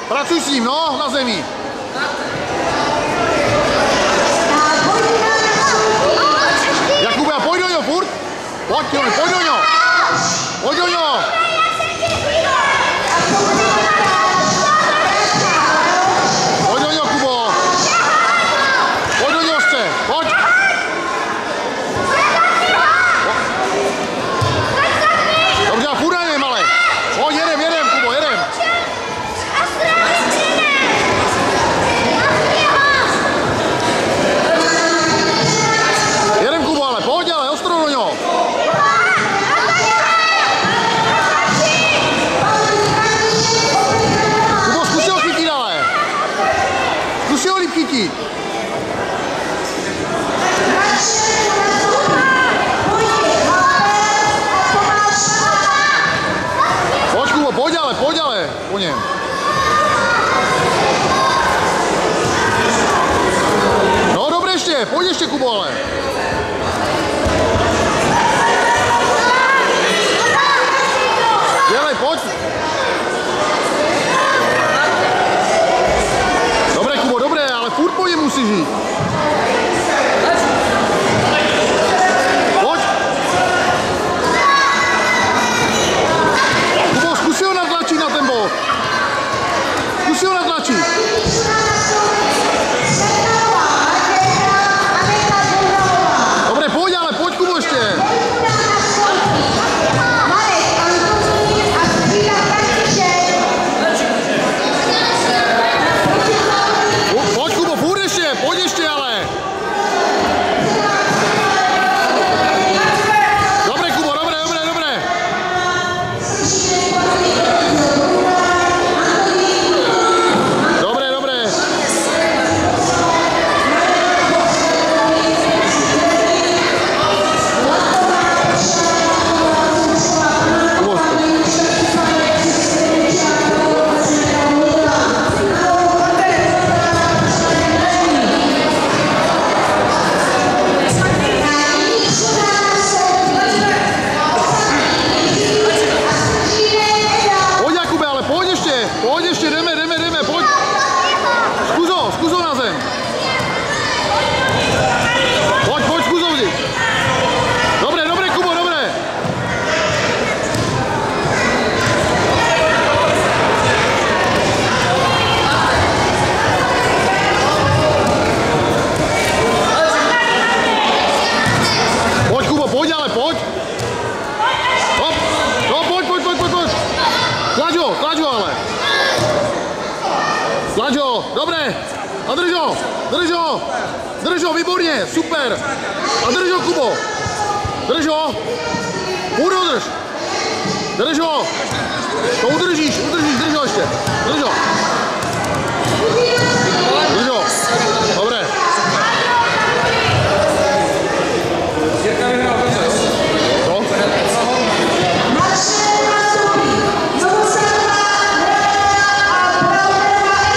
Pracuj s ním, no, na zemi. Jakube, a pojď do něho furt. Pojď do něho. Pojď do něho. Pojď do něho, Kubo. Pojď do něho, Stře. Pojď. Dobře, a furt na něm, ale. Pojď, jedem, Kubo, jedem. Jedem, Kubo, ale pojď, ale ostro do něho. Kubo, zkus ho chytit, ale. Zkus ho líp chytit. Pojď, Kubo, pojď ale, po něm. No, dobře ještě, pojď ještě, Kubo, ale. Dělej, pojď. Dobré, Kubo, dobré, ale furt po něm musíš jít. Pojď. Kubo, zkus ho natlačit na ten bok. Zkus ho natlačit. Dobré, pojď, ale pojď, Kubo, ještě. Pojď, Kubo, furt ještě, pojď ještě, ale. Dobré, Kubo, dobré. Dobré. Pojď, Jakube, ale pojď ještě, jdeme, pojď. Zkus ho na zem. Pojď, zkus ho vzít. Dobré, Kubo, dobré. Pojď, Kubo, pojď. Hop, no, pojď. Tlač ho, ale. Tlač ho, dobré. A drž ho, výborně, super. A drž ho, Kubo. Drž ho. Furt ho drž. Drž ho. To udržíš, drž ho ještě. Drž ho.